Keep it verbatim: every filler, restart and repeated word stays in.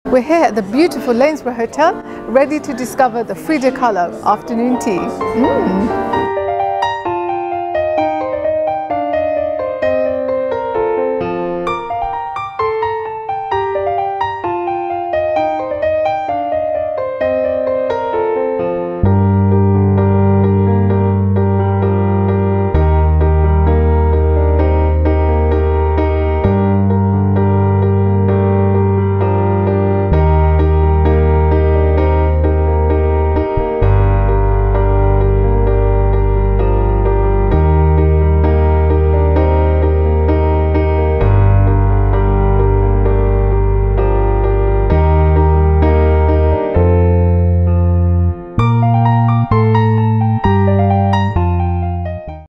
We're here at the beautiful Lanesborough Hotel, ready to discover the Frida Kahlo afternoon tea. Mm.